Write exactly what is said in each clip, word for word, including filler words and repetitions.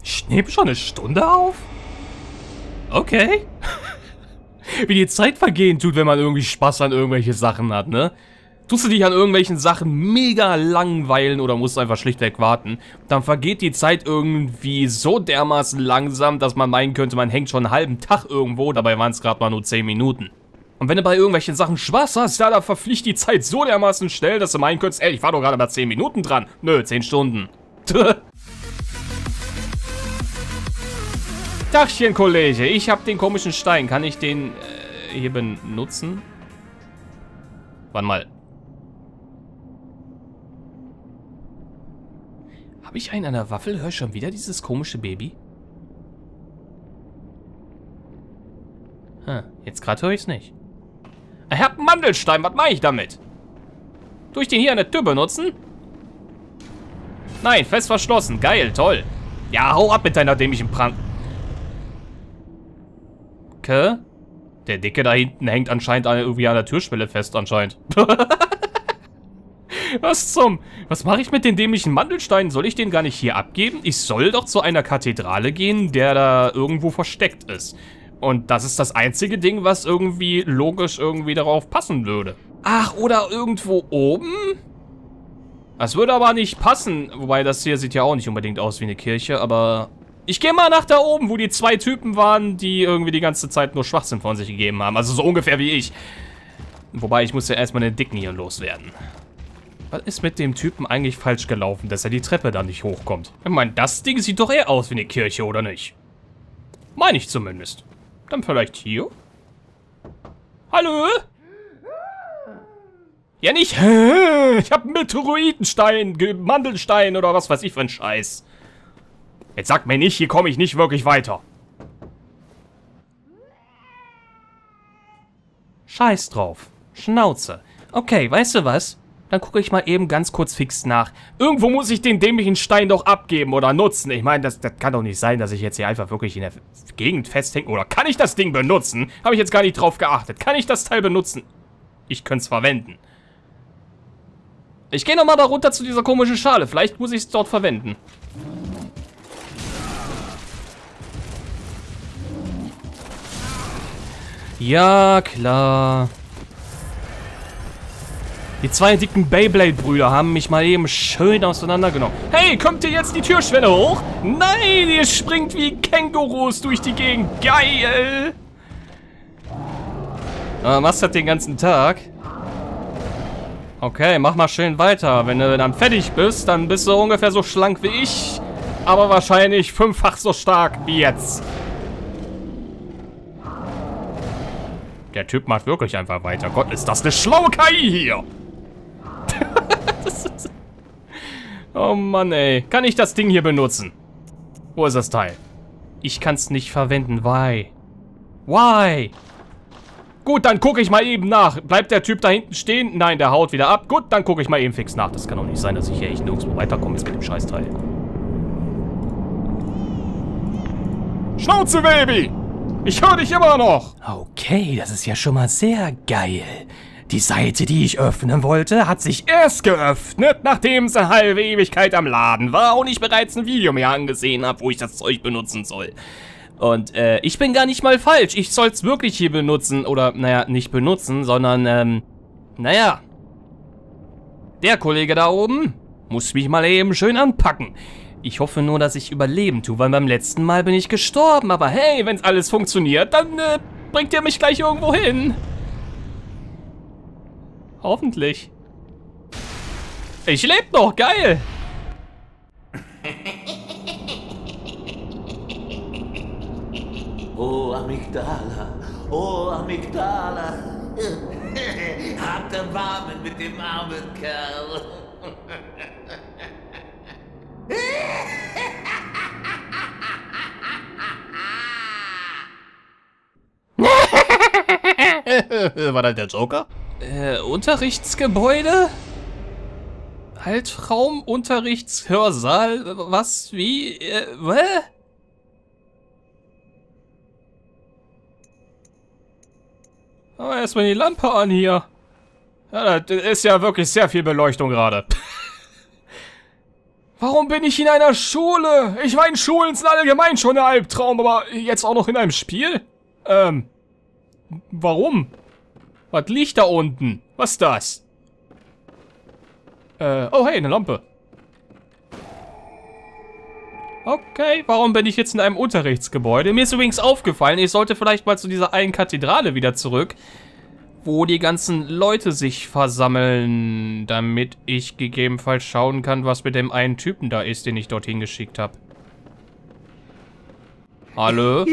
Ich nehme schon eine Stunde auf? Okay. Wie die Zeit vergehen tut, wenn man irgendwie Spaß an irgendwelche Sachen hat, ne? Tust du dich an irgendwelchen Sachen mega langweilen oder musst einfach schlichtweg warten, dann vergeht die Zeit irgendwie so dermaßen langsam, dass man meinen könnte, man hängt schon einen halben Tag irgendwo, dabei waren es gerade mal nur zehn Minuten. Und wenn du bei irgendwelchen Sachen Spaß hast, ja, da verfliegt die Zeit so dermaßen schnell, dass du meinen könntest, ey, ich war doch gerade mal zehn Minuten dran. Nö, zehn Stunden. Dachchen, Kollege, ich hab den komischen Stein. Kann ich den äh, hier benutzen? Warte mal. Habe ich einen an der Waffel? Hör ich schon wieder dieses komische Baby? Hm, jetzt gerade höre ich es nicht. Ich hab einen Mandelstein, was mache ich damit? Tue ich den hier an der Tür benutzen? Nein, fest verschlossen. Geil, toll. Ja, hau ab mit deiner dämlichen Prank. Okay. Der Dicke da hinten hängt anscheinend irgendwie an der Türschwelle fest, anscheinend. Was zum... Was mache ich mit den dämlichen Mandelsteinen? Soll ich den gar nicht hier abgeben? Ich soll doch zu einer Kathedrale gehen, der da irgendwo versteckt ist. Und das ist das einzige Ding, was irgendwie logisch irgendwie darauf passen würde. Ach, oder irgendwo oben? Das würde aber nicht passen. Wobei, das hier sieht ja auch nicht unbedingt aus wie eine Kirche, aber... Ich gehe mal nach da oben, wo die zwei Typen waren, die irgendwie die ganze Zeit nur Schwachsinn von sich gegeben haben. Also so ungefähr wie ich. Wobei, ich muss ja erstmal den Dicken hier loswerden. Was ist mit dem Typen eigentlich falsch gelaufen, dass er die Treppe da nicht hochkommt? Ich meine, das Ding sieht doch eher aus wie eine Kirche, oder nicht? Meine ich zumindest. Dann vielleicht hier? Hallo? Ja nicht, ich hab einen Meteoritenstein, Mandelstein oder was weiß ich für ein Scheiß. Jetzt sag mir nicht, hier komme ich nicht wirklich weiter. Scheiß drauf. Schnauze. Okay, weißt du was? Dann gucke ich mal eben ganz kurz fix nach. Irgendwo muss ich den dämlichen Stein doch abgeben oder nutzen. Ich meine, das, das kann doch nicht sein, dass ich jetzt hier einfach wirklich in der Gegend festhänge. Oder kann ich das Ding benutzen? Habe ich jetzt gar nicht drauf geachtet. Kann ich das Teil benutzen? Ich könnte es verwenden. Ich gehe nochmal da runter zu dieser komischen Schale. Vielleicht muss ich es dort verwenden. Ja, klar. Die zwei dicken Beyblade-Brüder haben mich mal eben schön auseinandergenommen. Hey, kommt ihr jetzt die Türschwelle hoch? Nein, ihr springt wie Kängurus durch die Gegend. Geil! Aber machst das den ganzen Tag? Okay, mach mal schön weiter. Wenn du dann fertig bist, dann bist du ungefähr so schlank wie ich. Aber wahrscheinlich fünffach so stark wie jetzt. Der Typ macht wirklich einfach weiter. Gott, ist das eine schlaue K I hier. Das ist... Oh Mann, ey. Kann ich das Ding hier benutzen? Wo ist das Teil? Ich kann es nicht verwenden. Why? Why? Gut, dann gucke ich mal eben nach. Bleibt der Typ da hinten stehen? Nein, der haut wieder ab. Gut, dann gucke ich mal eben fix nach. Das kann doch nicht sein, dass ich hier echt nirgendwo weiterkomme jetzt mit dem Scheißteil. Schnauze, Baby! Ich höre dich immer noch! Okay, das ist ja schon mal sehr geil. Die Seite, die ich öffnen wollte, hat sich erst geöffnet, nachdem es eine halbe Ewigkeit am Laden war und ich bereits ein Video mir angesehen habe, wo ich das Zeug benutzen soll. Und äh, ich bin gar nicht mal falsch. Ich soll es wirklich hier benutzen. Oder, naja, nicht benutzen, sondern, ähm, naja. Der Kollege da oben muss mich mal eben schön anpacken. Ich hoffe nur, dass ich überleben tue, weil beim letzten Mal bin ich gestorben. Aber hey, wenn alles funktioniert, dann äh, bringt ihr mich gleich irgendwo hin. Hoffentlich. Ich lebe noch, geil. Oh, Amygdala, oh, Amygdala. Habt Erbarmen mit dem armen Kerl. War das der Joker? Äh, Unterrichtsgebäude? Haltraum, Unterrichtshörsaal, was, wie, äh, hä? Aber erstmal die Lampe an hier. Ja, das ist ja wirklich sehr viel Beleuchtung gerade. Warum bin ich in einer Schule? Ich meine, Schulen sind allgemein schon ein Albtraum, aber jetzt auch noch in einem Spiel? Ähm, warum? Was liegt da unten? Was ist das? Äh, oh hey, eine Lampe. Okay, warum bin ich jetzt in einem Unterrichtsgebäude? Mir ist übrigens aufgefallen, ich sollte vielleicht mal zu dieser einen Kathedrale wieder zurück, wo die ganzen Leute sich versammeln, damit ich gegebenenfalls schauen kann, was mit dem einen Typen da ist, den ich dorthin geschickt habe. Hallo?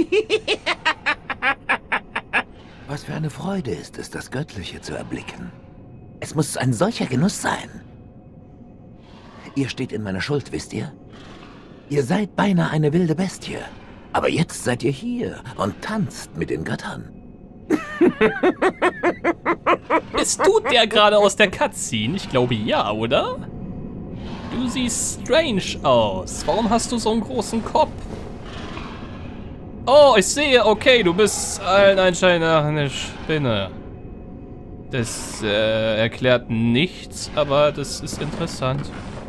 Was für eine Freude ist es, das Göttliche zu erblicken. Es muss ein solcher Genuss sein. Ihr steht in meiner Schuld, wisst ihr? Ihr seid beinahe eine wilde Bestie. Aber jetzt seid ihr hier und tanzt mit den Göttern. Bist du der gerade aus der Cutscene? Ich glaube ja, oder? Du siehst strange aus. Warum hast du so einen großen Kopf? Oh, ich sehe. Okay, du bist allen Anschein nach eine Spinne. Das äh, erklärt nichts, aber das ist interessant.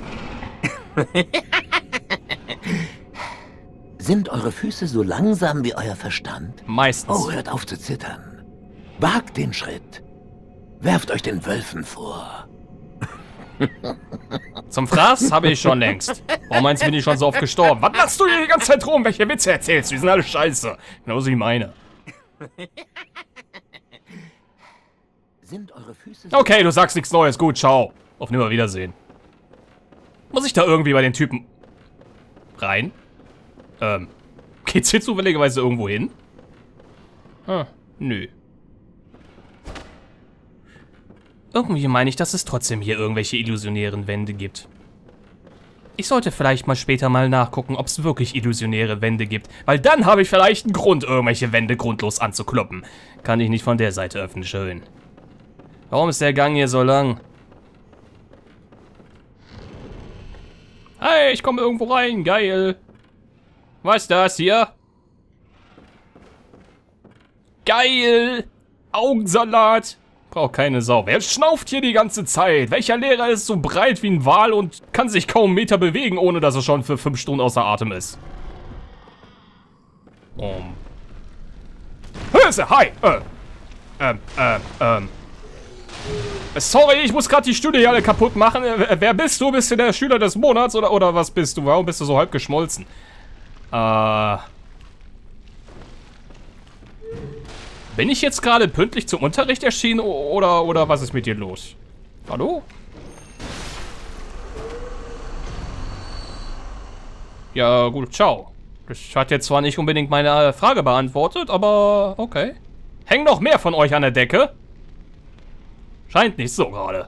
Sind eure Füße so langsam wie euer Verstand? Meistens. Oh, hört auf zu zittern. Wagt den Schritt. Werft euch den Wölfen vor. Zum Fraß habe ich schon längst. Warum meinst du, bin ich schon so oft gestorben? Was machst du hier die ganze Zeit rum? Welche Witze erzählst du? Die sind alle scheiße. Genauso wie meine. Sind eure Füße so Okay, du sagst nichts Neues. Gut, ciao. Auf Nimmerwiedersehen. Muss ich da irgendwie bei den Typen rein? Ähm, geht's hier zufälligerweise irgendwo hin? Ah, nö. Irgendwie meine ich, dass es trotzdem hier irgendwelche illusionären Wände gibt. Ich sollte vielleicht mal später mal nachgucken, ob es wirklich illusionäre Wände gibt. Weil dann habe ich vielleicht einen Grund, irgendwelche Wände grundlos anzukloppen. Kann ich nicht von der Seite öffnen, schön. Warum ist der Gang hier so lang? Hey, ich komme irgendwo rein, geil. Was ist das hier? Geil! Augensalat! Braucht keine Sau. Wer schnauft hier die ganze Zeit? Welcher Lehrer ist so breit wie ein Wal und kann sich kaum einen Meter bewegen, ohne dass er schon für fünf Stunden außer Atem ist? Um. Hülse, hi! Äh. Ähm, äh, ähm. Sorry, ich muss gerade die Stühle hier alle kaputt machen. Wer bist du? Bist du der Schüler des Monats oder, oder was bist du? Warum bist du so halb geschmolzen? Äh. Bin ich jetzt gerade pünktlich zum Unterricht erschienen oder, oder was ist mit dir los? Hallo? Ja, gut, ciao. Das hat jetzt zwar nicht unbedingt meine Frage beantwortet, aber okay. Hängen noch mehr von euch an der Decke? Scheint nicht so gerade.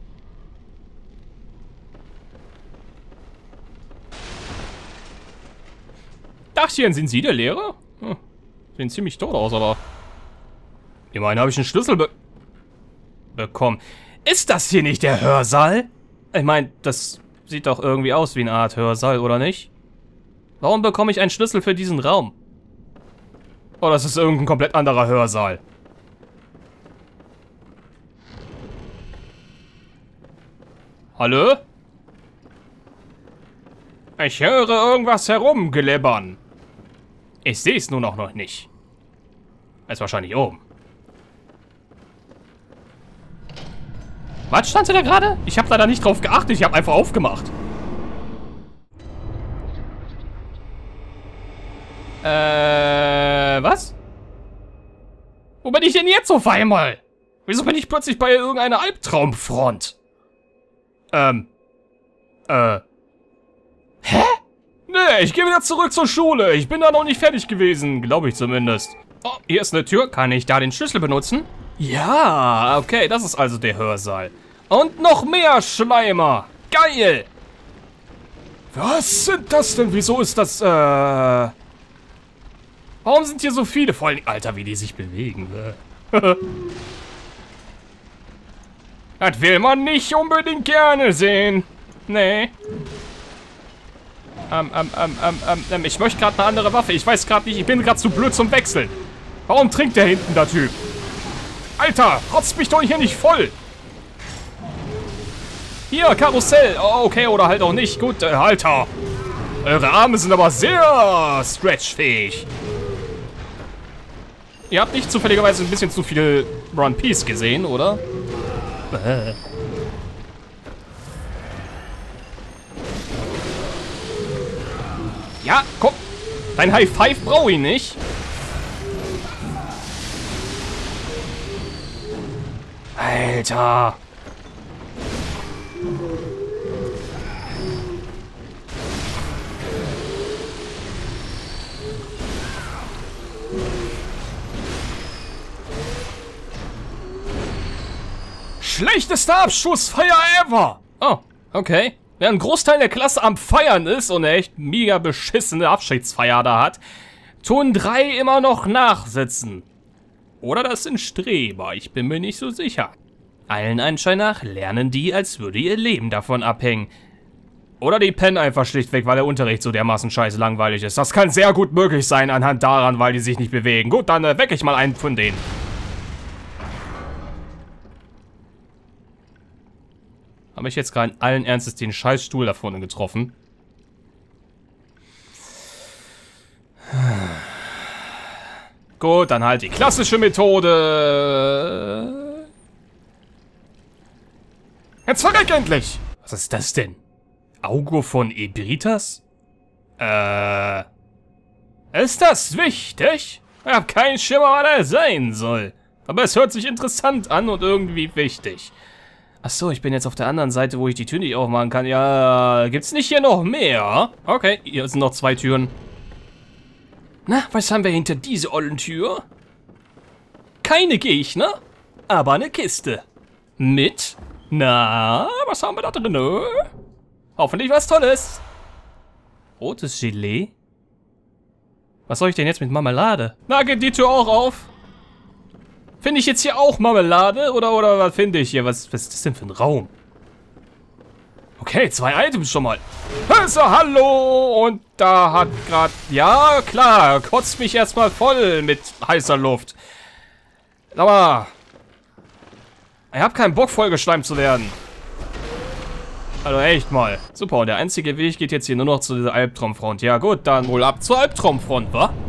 Dachchen, sind Sie der Lehrer? Hm, sehen ziemlich tot aus, aber... Immerhin habe ich einen Schlüssel be bekommen. Ist das hier nicht der Hörsaal? Ich meine, das sieht doch irgendwie aus wie eine Art Hörsaal, oder nicht? Warum bekomme ich einen Schlüssel für diesen Raum? Oh, das ist irgendein komplett anderer Hörsaal. Hallo? Ich höre irgendwas herumgelebbern. Ich sehe es nur noch, noch nicht. Er ist wahrscheinlich oben. Was stand da gerade? Ich habe leider nicht drauf geachtet. Ich habe einfach aufgemacht. Äh, was? Wo bin ich denn jetzt auf einmal? Wieso bin ich plötzlich bei irgendeiner Albtraumfront? Ähm. Äh. Hä? Nee, ich gehe wieder zurück zur Schule. Ich bin da noch nicht fertig gewesen. Glaube ich zumindest. Oh, hier ist eine Tür. Kann ich da den Schlüssel benutzen? Ja, okay, das ist also der Hörsaal. Und noch mehr Schleimer. Geil. Was sind das denn? Wieso ist das, äh... Warum sind hier so viele? Vor allem, Alter, wie die sich bewegen. Das will man nicht unbedingt gerne sehen. Nee. Ähm, ähm, ähm, ähm, ähm, ich möchte gerade eine andere Waffe. Ich weiß gerade nicht, ich bin gerade zu blöd zum Wechseln. Warum trinkt der hinten, der Typ? Alter, rotzt mich doch hier nicht voll. Hier, Karussell. Oh, okay, oder halt auch nicht. Gut, äh, Alter. Eure Arme sind aber sehr stretchfähig. Ihr habt nicht zufälligerweise ein bisschen zu viel One Piece gesehen, oder? Äh. Ja, komm. Dein High Five brauche ich nicht. Alter. Schlechtester Abschussfeier ever. Oh, okay. Wer ein Großteil der Klasse am Feiern ist und eine echt mega beschissene Abschiedsfeier da hat, tun drei immer noch nachsitzen. Oder das sind Streber, ich bin mir nicht so sicher. Allen Anschein nach lernen die, als würde ihr Leben davon abhängen. Oder die pennen einfach schlichtweg, weil der Unterricht so dermaßen scheiße langweilig ist. Das kann sehr gut möglich sein anhand daran, weil die sich nicht bewegen. Gut, dann äh, wecke ich mal einen von denen. Habe ich jetzt gerade allen Ernstes den Scheißstuhl da vorne getroffen? Gut, dann halt die klassische Methode. Jetzt verreck endlich! Was ist das denn? Auge von Ebritas? Äh... Ist das wichtig? Ich hab keinen Schimmer, was er sein soll. Aber es hört sich interessant an und irgendwie wichtig. Achso, ich bin jetzt auf der anderen Seite, wo ich die Tür nicht aufmachen kann. Ja, gibt's nicht hier noch mehr? Okay, hier sind noch zwei Türen. Na, was haben wir hinter dieser ollen Tür? Keine Gegner, aber eine Kiste. Mit? Na, was haben wir da drin? Hoffentlich was Tolles. Rotes Gelee? Was soll ich denn jetzt mit Marmelade? Na, geht die Tür auch auf? Finde ich jetzt hier auch Marmelade? Oder, oder was finde ich hier? Was, was ist das denn für ein Raum? Okay, zwei Items schon mal. Also, hallo! Und da hat gerade... Ja, klar, kotzt mich erstmal voll mit heißer Luft. Aber... Ich habe keinen Bock, vollgeschleimt zu werden. Also echt mal. Super, und der einzige Weg geht jetzt hier nur noch zu dieser Albtraumfront. Ja gut, dann wohl ab zur Albtraumfront, wa?